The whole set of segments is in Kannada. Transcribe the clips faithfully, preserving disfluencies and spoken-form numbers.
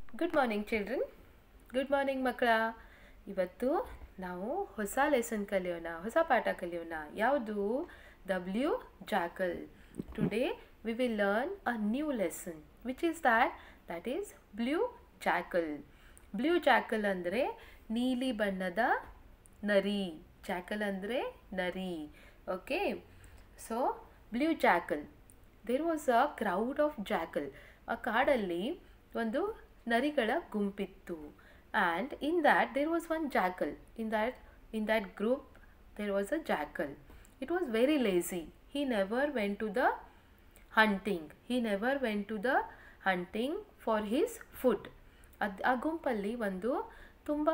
Good morning children. Good morning ಮಕ್ಕಳ. ಇವತ್ತು ನಾವು ಹೊಸ ಲೆಸನ್ ಕಲಿಯೋಣ, ಹೊಸ ಪಾಠ ಕಲಿಯೋಣ. ಯಾವುದು? The blue jackal. Today we will learn a new lesson which is that that is blue jackal. Blue jackal ಅಂದರೆ ನೀಲಿ ಬಣ್ಣದ ನರಿ. ಜಾಕಲ್ ಅಂದರೆ ನರಿ. Okay, so blue jackal. There was a crowd of jackal. ಆ ಕಾಡಲ್ಲಿ ಒಂದು ನರಿಗಳ ಗುಂಪಿತ್ತು. And in that there was one jackal. In that in that group there was a jackal. It was very lazy. He never went to the hunting. He never went to the hunting for his food. ಅದು ಆ ಗುಂಪಲ್ಲಿ ಒಂದು ತುಂಬ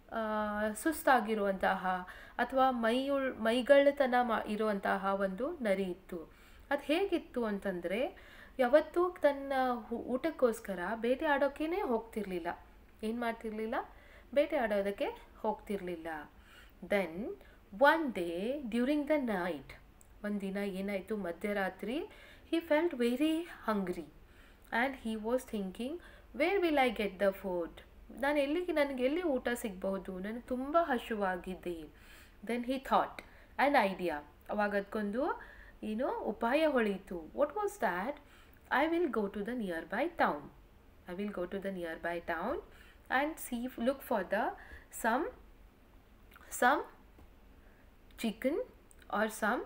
ಸುಸ್ತಾಗಿರುವಂತಹ ಅಥವಾ ಮೈಯುಳ್ ಮೈಗಳ್ಳತನ ಮಾ ಇರುವಂತಹ ಒಂದು ನರಿ ಇತ್ತು. ಅದು ಹೇಗಿತ್ತು ಅಂತಂದರೆ, ಯಾವತ್ತೂ ತನ್ನ ಊಟಕ್ಕೋಸ್ಕರ ಬೇಟೆ ಆಡೋಕ್ಕೇ ಹೋಗ್ತಿರ್ಲಿಲ್ಲ. ಏನು ಮಾಡ್ತಿರ್ಲಿಲ್ಲ? ಬೇಟೆ ಆಡೋದಕ್ಕೆ ಹೋಗ್ತಿರ್ಲಿಲ್ಲ. Then one day during the night, ಒಂದಿನ ಏನಾಯಿತು, ಮಧ್ಯರಾತ್ರಿ, he felt very hungry and he was thinking, where will I get the food? ನಾನು ಎಲ್ಲಿಗೆ ನನಗೆ ಎಲ್ಲಿ ಊಟ ಸಿಗಬಹುದು? ನನಗೆ ತುಂಬ ಹಸಿವಾಗಿದೆ. Then he thought an idea. ಅವಾಗ ಅದಕ್ಕೊಂದು ಏನು ಉಪಾಯ ಹೊಳೀತು. What was that? I will go to the nearby town. I will go to the nearby town and see, look for the some some chicken or some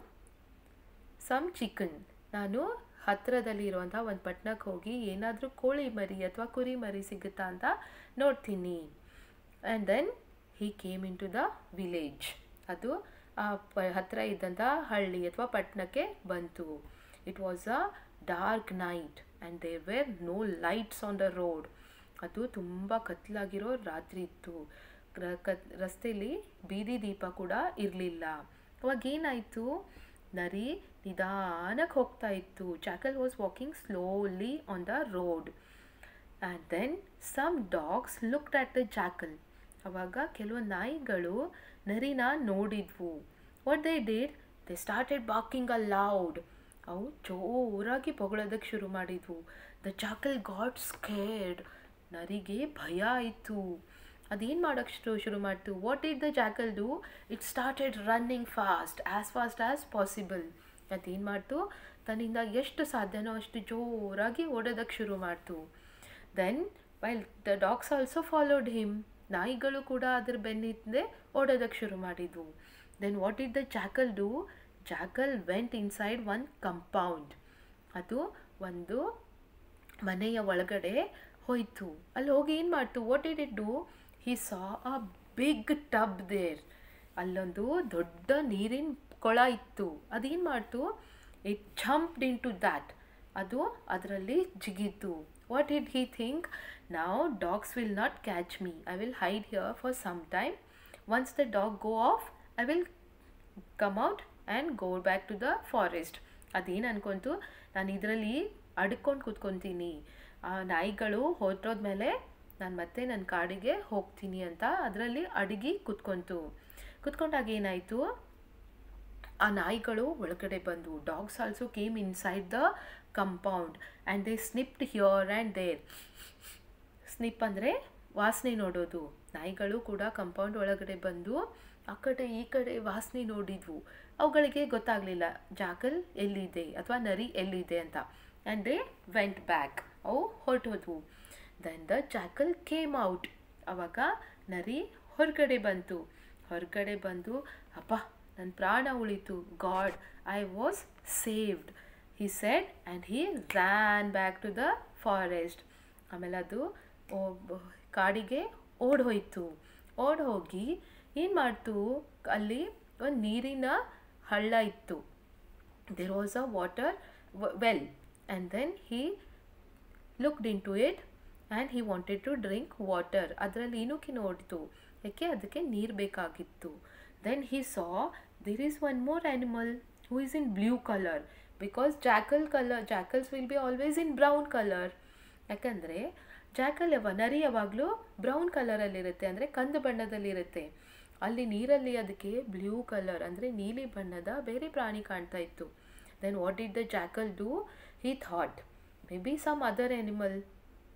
some chicken. ನಾನು ಹತ್ತಿರದಲ್ಲಿ ಇರುವಂಥ ಒಂದು ಪಟ್ಟಣಕ್ಕೆ ಹೋಗಿ ಏನಾದರೂ ಕೋಳಿ ಮರಿ ಅಥವಾ ಕುರಿ ಮರಿ ಸಿಗುತ್ತಾ ಅಂತ ನೋಡ್ತೀನಿ. And then he came in to the village. ಅದು ಆ ಪ ಹತ್ತಿರ ಇದ್ದಂಥ ಹಳ್ಳಿ ಅಥವಾ ಪಟ್ಟಣಕ್ಕೆ ಬಂತು. It was a dark night and there were no lights on the road. ಅದು ತುಂಬ ಕತ್ತಲಾಗಿರೋ ರಾತ್ರಿ ಇತ್ತು. ಕತ್ ರಸ್ತೆಯಲ್ಲಿ ಬೀದಿ ದೀಪ ಕೂಡ ಇರಲಿಲ್ಲ. ಅವಾಗ ಏನಾಯಿತು? ನರಿ ನಿಧಾನಕ್ಕೆ ಹೋಗ್ತಾ ಇತ್ತು. Jackal was walking slowly on the road. And then some dogs looked at the jackal. ಅವಾಗ ಕೆಲವು ನಾಯಿಗಳು ನರಿನ ನೋಡಿದ್ವು. What they did? They started barking aloud. ಅವು ಜೋರಾಗಿ ಬೊಗಳೋದಕ್ಕೆ ಶುರು ಮಾಡಿದ್ವು. The jackal got scared. ನರಿಗೆ ಭಯ ಆಯಿತು. ಅದೇನು ಮಾಡೋಕ್ಕೆ ಶುರು ಶುರು ಮಾಡ್ತು. What did the jackal do? It started running fast, as fast as possible. ಅದೇನು ಮಾಡ್ತು? ತನ್ನಿಂದ ಎಷ್ಟು ಸಾಧ್ಯನೋ ಅಷ್ಟು ಜೋರಾಗಿ ಓಡೋದಕ್ಕೆ ಶುರು ಮಾಡ್ತು. Then while the dogs also followed him. ನಾಯಿಗಳು ಕೂಡ ಅದ್ರ ಬೆನ್ನಿಂದೆ ಓಡೋದಕ್ಕೆ ಶುರು ಮಾಡಿದ್ವು. Then what did the jackal do? Jackal went inside one compound. ಅದು ಒಂದು ಮನೆಯ ಒಳಗಡೆ ಹೋಯಿತು. ಅಲ್ಲಿ ಹೋಗಿ ಏನು ಮಾಡ್ತು? What did it do? He saw a big tub there. ಅಲ್ಲೊಂದು ದೊಡ್ಡ ನೀರಿನ ಕೊಳ ಇತ್ತು. ಅದೇನು ಮಾಡ್ತು? It jumped in to that. ಅದು ಅದರಲ್ಲಿ ಜಿಗಿತು. What did he think? Now dogs will not catch me. I will hide here for some time. Once the dog go off, I will come out and go back to the forest. ಅದೇನು ಅನ್ಕೊಂತು? ನಾನು ಇದರಲ್ಲಿ ಅಡ್ಕೊಂಡು ಕೂತ್ಕೊತೀನಿ. ಆ ನಾಯಿಗಳು ಹೊರಟೋದ್ಮೇಲೆ ನಾನು ಮತ್ತೆ ನನ್ನ ಕಾಡಿಗೆ ಹೋಗ್ತೀನಿ ಅಂತ ಅದರಲ್ಲಿ ಅಡಗಿ ಕೂತ್ಕೊಂತು. ಕೂತ್ಕೊಂಡಾಗ ಏನಾಯಿತು? ಆ ನಾಯಿಗಳು ಒಳಗಡೆ ಬಂದು. Dogs also came inside the compound and they sniffed here and there. Sniff ಅಂದರೆ ವಾಸನೆ ನೋಡೋದು. ನಾಯಿಗಳು ಕೂಡ ಕಂಪೌಂಡ್ ಒಳಗಡೆ ಬಂದು ಆ ಕಡೆ ಈ ಕಡೆ ವಾಸನೆ ನೋಡಿದ್ವು. ಅವುಗಳಿಗೆ ಗೊತ್ತಾಗಲಿಲ್ಲ ಜಾಕಲ್ ಎಲ್ಲಿದೆ ಅಥವಾ ನರಿ ಎಲ್ಲಿದೆ ಅಂತ. And they went back. ಅವು ಹೊರಟೋದ್ವು. Then the jackal came out. ಆವಾಗ ನರಿ ಹೊರಗಡೆ ಬಂತು. ಹೊರಗಡೆ ಬಂದು, ಅಪ್ಪ ನನ್ನ ಪ್ರಾಣ ಉಳಿತು, God I was saved, he said and he ran back to the forest. ಆಮೇಲೆ ಅದು ಕಾಡಿಗೆ ಓಡ್ ಹೋಯಿತು. ಓಡ್ ಹೋಗಿ ಏನು ಮಾಡ್ತು? ಅಲ್ಲಿ ಒಂದು ನೀರಿನ ಹಳ್ಳ ಇತ್ತು. There was a water well and then he looked in to it and he wanted to drink water. ಅದರಲ್ಲಿ ಏನಕ್ಕೆ ನೋಡಿತು? ಯಾಕೆ? ಅದಕ್ಕೆ ನೀರು ಬೇಕಾಗಿತ್ತು. Then he saw there is one more animal who is in blue colour, because jackal colour jackals will be always in brown colour. ಯಾಕಂದರೆ ಜಾಕಲ್ ಯಾವ ನರಿ ಯಾವಾಗಲೂ ಬ್ರೌನ್ ಕಲರಲ್ಲಿರುತ್ತೆ, ಅಂದರೆ ಕಂದು ಬಣ್ಣದಲ್ಲಿರುತ್ತೆ. ಅಲ್ಲಿ ನೀರಲ್ಲಿ ಅದಕ್ಕೆ ಬ್ಲೂ ಕಲರ್ ಅಂದರೆ ನೀಲಿ ಬಣ್ಣದ ಬೇರೆ ಪ್ರಾಣಿ ಕಾಣ್ತಾ ಇತ್ತು. Then what did the jackal do? He thought maybe some other animal.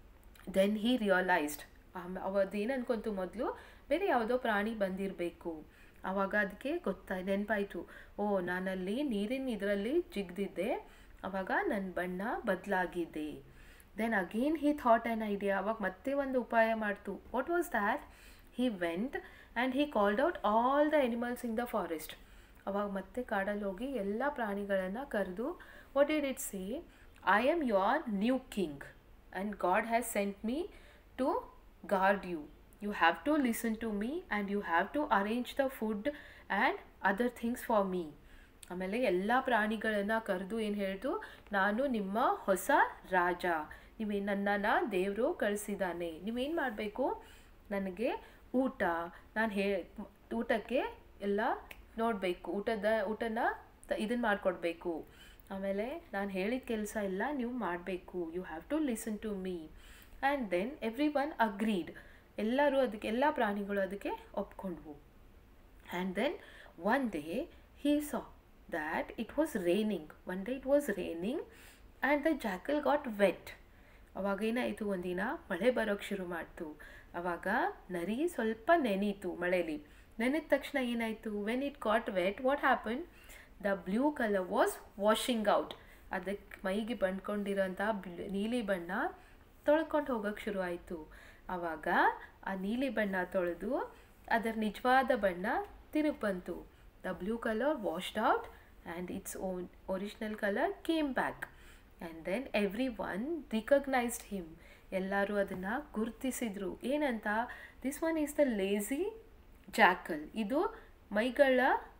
Then he realised, ಆಮೇಲೆ ಅವದೇನು ಅನ್ಕೊಂತು ಮೊದಲು ಬೇರೆ ಯಾವುದೋ ಪ್ರಾಣಿ ಬಂದಿರಬೇಕು. ಆವಾಗ ಅದಕ್ಕೆ ಗೊತ್ತಾ ನೆನಪಾಯಿತು, ಓ ನಾನಲ್ಲಿ ನೀರಿನ ಇದರಲ್ಲಿ ಜಿಗ್ದಿದ್ದೆ, ಆವಾಗ ನನ್ನ ಬಣ್ಣ ಬದಲಾಗಿದೆ. Then again he thought an idea, ಅವಾಗ ಮತ್ತೆ ಒಂದು ಉಪಾಯ ಮಾಡ್ತು. What was that? He went and he called out all the animals in the forest. ಅವಾಗ ಮತ್ತೆ ಕಾಡಲ್ಲಿ ಹೋಗಿ ಎಲ್ಲ ಪ್ರಾಣಿಗಳನ್ನು ಕರೆದು, what did it say? I am your new king and God has sent me to guard you. You have to listen to me and you have to arrange the food and other things for me. ಆಮೇಲೆ ಎಲ್ಲ ಪ್ರಾಣಿಗಳನ್ನು ಕರೆದು ಏನು ಹೇಳ್ತು, ನಾನು ನಿಮ್ಮ ಹೊಸ ರಾಜ, ನೀವೇ ನನ್ನನ್ನು ದೇವರು ಕಳಿಸಿದ್ದಾನೆ, ನೀವೇನು ಮಾಡಬೇಕು, ನನಗೆ ಊಟ, ನಾನು ಹೇ ಊಟಕ್ಕೆ ಎಲ್ಲ ನೋಡಬೇಕು, ಊಟದ ಊಟನ ಇದನ್ನು ಮಾಡಿಕೊಡ್ಬೇಕು, ಆಮೇಲೆ ನಾನು ಹೇಳಿದ ಕೆಲಸ ಎಲ್ಲ ನೀವು ಮಾಡಬೇಕು, you have to listen to me. And then everyone agreed, ಎಲ್ಲರೂ ಅದಕ್ಕೆ ಎಲ್ಲ ಪ್ರಾಣಿಗಳು ಅದಕ್ಕೆ ಒಪ್ಕೊಂಡ್ವು. And then one day he saw that it was raining. One day it was raining and the jackal got wet. ಅವಾಗ ಏನಾಯಿತು, ಒಂದಿನ ಮಳೆ ಬರೋಕ್ಕೆ ಶುರು ಮಾಡ್ತು. ಆವಾಗ ನರಿ ಸ್ವಲ್ಪ ನೆನೀತು ಮಳೇಲಿ. ನೆನೆದ ತಕ್ಷಣ ಏನಾಯಿತು, when it got wet what happen, the blue colour was washing out. ಅದಕ್ಕೆ ಮೈಗೆ ಬಂಡ್ಕೊಂಡಿರೋಂಥ ಬ್ಲೂ ನೀಲಿ ಬಣ್ಣ ತೊಳ್ಕೊಂಡು ಹೋಗೋಕ್ಕೆ ಶುರು ಆಯಿತು. ಆವಾಗ ಆ ನೀಲಿ ಬಣ್ಣ ತೊಳೆದು ಅದರ ನಿಜವಾದ ಬಣ್ಣ ತಿರುಗಿ ಬಂತು. The blue colour washed out and its own original colour came back. And then everyone recognised him. ಎಲ್ಲರೂ ಅದನ್ನು ಗುರುತಿಸಿದ್ರು. ಏನಂತ, this one is the lazy jackal. ಇದು ಮೈಗಳ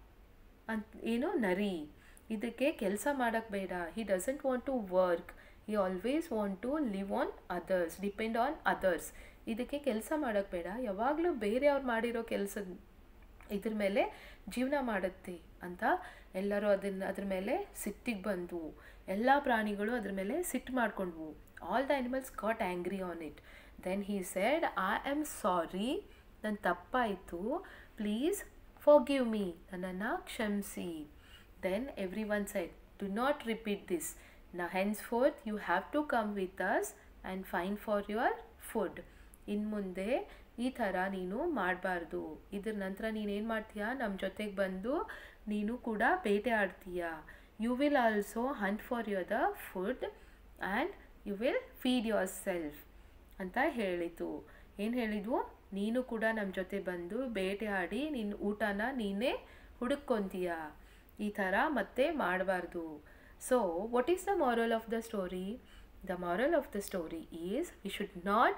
ಅಂತ ಏನು ನರಿ, ಇದಕ್ಕೆ ಕೆಲಸ ಮಾಡೋಕ್ಕೆ ಬೇಡ. He doesn't want to work, he always want to live on others, depend on others. ಇದಕ್ಕೆ ಕೆಲಸ ಮಾಡೋಕ್ಕೆ ಬೇಡ, ಯಾವಾಗಲೂ ಬೇರೆಯವ್ರು ಮಾಡಿರೋ ಕೆಲಸದ ಇದ್ರ ಮೇಲೆ ಜೀವನ ಮಾಡುತ್ತೆ ಅಂತ ಎಲ್ಲರೂ ಅದನ್ನು ಅದ್ರ ಮೇಲೆ ಸಿಟ್ಟಿಗೆ ಬಂದು ಎಲ್ಲ ಪ್ರಾಣಿಗಳು ಅದ್ರ ಮೇಲೆ ಸಿಟ್ಟು ಮಾಡಿಕೊಂಡ್ವು. All the animals got angry on it. Then he said, I am sorry, ನನ್ನ ತಪ್ಪಾಯಿತು, ಪ್ಲೀಸ್ ಫಾರ್ಗಿವ್ ಮೀ, ನನ್ನನ್ನು ಕ್ಷಮಿಸಿ. Then everyone said, do not repeat this. Now henceforth you have to come with us and find for your food. ಇನ್ನು ಮುಂದೆ ಈ ಥರ ನೀನು ಮಾಡಬಾರ್ದು. ಇದ್ರ ನಂತರ ನೀನೇನು ಮಾಡ್ತೀಯಾ, ನಮ್ಮ ಜೊತೆಗೆ ಬಂದು ನೀನು ಕೂಡ ಬೇಟೆ ಆಡ್ತೀಯಾ. You will also hunt for your the food and you will feed yourself ಅಂತ ಹೇಳಿತು. ಏನು ಹೇಳಿದ್ವು, ನೀನು ಕೂಡ ನಮ್ಮ ಜೊತೆ ಬಂದು ಬೇಟೆ ಆಡಿ ನಿನ್ನ ಊಟನ ನೀನೇ ಹುಡುಕ್ಕೊಂತೀಯ. ಈ ಥರ ಮತ್ತೆ ಮಾಡಬಾರ್ದು. So, what is the moral of the story? The moral of the story is we should not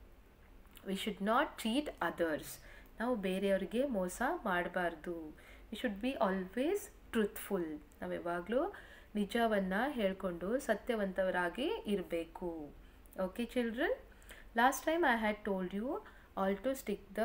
we should not cheat others. ನಾವು ಬೇರೆಯವ್ರಿಗೆ ಮೋಸ ಮಾಡಬಾರ್ದು. we should be always truthful. ನಾವು ಯಾವಾಗಲೂ ನಿಜವನ್ನು ಹೇಳ್ಕೊಂಡು ಸತ್ಯವಂತರಾಗಿ ಇರಬೇಕು. Okay children, last time I had told you all to stick the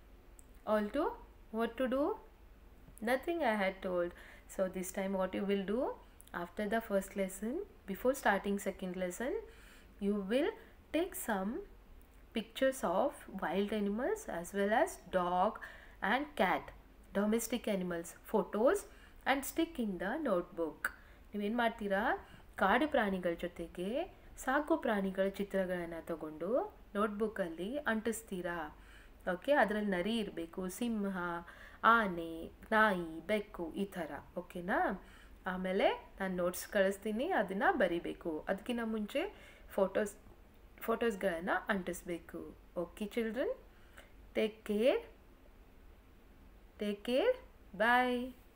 all to what to do, nothing I had told. So this time what you will do, after the first lesson, before starting second lesson, you will take some pictures of wild animals as well as dog and cat, domestic animals, photos, and stick in the notebook. ನೀವೇನು ಮಾಡ್ತೀರಾ, ಕಾಡು ಪ್ರಾಣಿಗಳ ಜೊತೆಗೆ ಸಾಕು ಪ್ರಾಣಿಗಳ ಚಿತ್ರಗಳನ್ನು ತಗೊಂಡು ನೋಟ್ಬುಕ್ಕಲ್ಲಿ ಅಂಟಿಸ್ತೀರಾ. ಓಕೆ, ಅದರಲ್ಲಿ ನರಿ ಇರಬೇಕು, ಸಿಂಹ, ಆನೆ, ನಾಯಿ, ಬೆಕ್ಕು, ಈ ಥರ. ಓಕೆನಾ? ಆಮೇಲೆ ನಾನು ನೋಟ್ಸ್ ಕಳಿಸ್ತೀನಿ, ಅದನ್ನು ಬರಿಬೇಕು. ಅದಕ್ಕಿಂತ ಮುಂಚೆ ಫೋಟೋಸ್ ಫೋಟೋಸ್ಗಳನ್ನು ಅಂಟಿಸ್ಬೇಕು. Okay children, take care take care ಬಾಯ್.